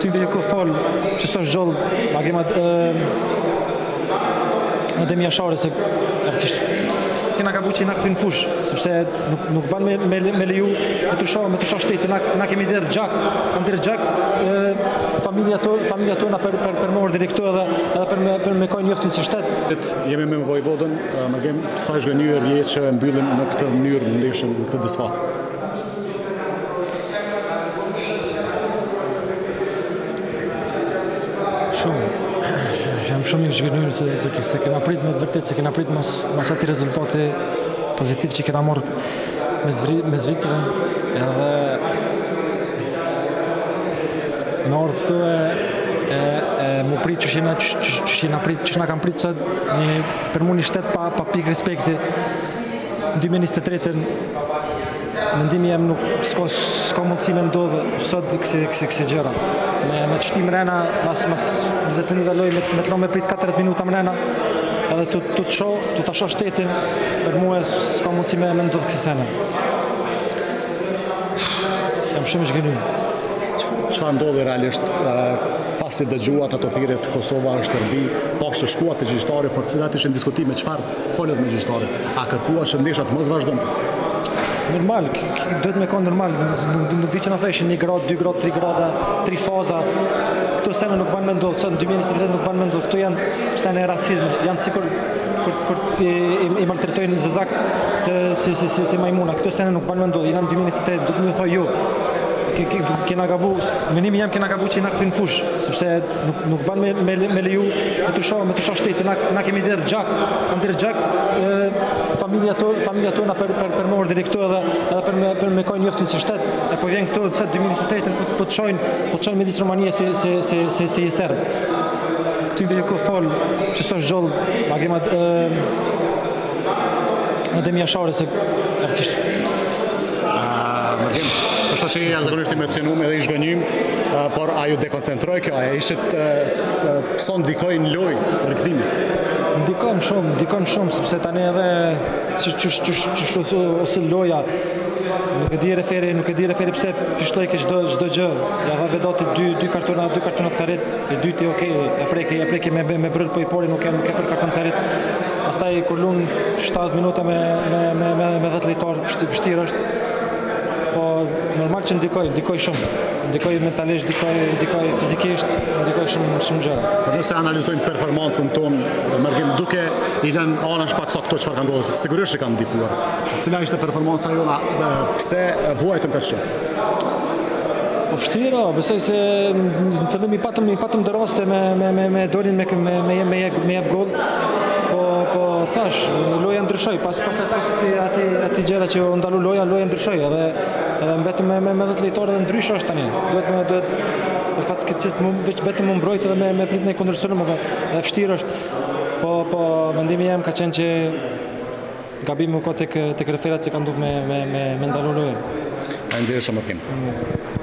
Këtu vjen ku fal që s'është gjallë agemat Adem Jashare se kena gabu që na kthin fush, sepse nuk ban me leju me të shoh shtetin, na kemi der gjak, kanë der gjak familja tona për me ordin këtu edhe për me kohë njoftin si shtet. Jemi me Vojvodën, më gjem sa zhgënyer jetë që mbyllim në këtë mënyrë ndeshën në këtë desfat. Jam shumë i zhgënjur se kena prit me të vërtet, se kena prit mos ati rezultati pozitiv që kena marrë me Zvicrën, edhe me orë këtu mu prit që na kam prit sot, për mu një shtet pa pik respekti. Në 2023 mendimi jem nuk s'ka mundësi me ndodhë sot kësi gjëra. Me të shtim rena, mas 20 minuta loj me të lo me prit 40 minuta mrena, edhe të ta shoh shtetin, për mu s'ka mundësi me ndodhë kësi sene. Jam shumë zhgënjur. Çfarë ndodhi realisht pasi dëgjuat ato thirrjet Kosova është Serbi, pashë shkuat të gjyqtarit, por cilat ishin diskutime, çfarë folët me gjyqtarin? A kërkuat që ndeshat mos vazhdonte? Normal, duhet me konë normal, nuk di që në theshin 1 grad, 2 grad, 3 grada, 3 faza. Këto sene nuk banë me ndodhë, sot në 2023 nuk banë me ndodhë, këto janë sene rasizme, janë sikur kur i maltretojnë zezakt si majmuna, këto sene nuk banë me ndodhë, janë 2023, duhet me thoi jo. Kena gabu, menimi jam kena gabu që na kthin fush, sepse nuk ban me leju me të shoh shtetin, na kemi der gjak, kanë der gjak familja tona për me ordin këtu edhe për me kohë njoftin si shtet. E po vjen këtu sot 2023 po të çojnë midis Romania si i serb. Këtu vjen ku fal që s'është gjallë agemat Adem Jashare se është që jashtëzakonisht emocionuar edhe i zhgënjym, por a ju dekoncentroi kjo? A ishit son ndikoi në lojë rikthimi? Ndikon shumë, sepse tani edhe ose loja nuk e di referi pse fishtoi ke çdo gjë. Ja dha vedoti dy kartona carit, e dyti okay, e preki me brël po i pori nuk e për karton carit. Pastaj kur lun 70 minuta me 10 lojtar vështirë është. Po normal që ndikoj shumë. Ndikoj mentalisht, ndikoj fizikisht, ndikoj shumë gjëra. Por nëse analizojmë performancën tonë, mërgim duke i lënë anash pak sa këto çfarë ka ndodhur, sigurisht që ka ndikuar. Cila ishte performanca jona, pse vuajtëm kaq shumë? Po vështira, besoj se në fillim i patëm të raste me dolin me jep gol. Po thash, loja ndryshoi, pas ati gjëra që u ndalu loja ndryshoi, edhe mbetëm me 10 lojtarë edhe ndryshe është tani. Duhet për fat që vetëm më mbrojt edhe me pritën e kundërshtuar, edhe vështirë është. Po mendimi jam ka qenë që gabimi u ka tek referat që kanë ndodhur me ndalu lojën. Faleminderit shumë.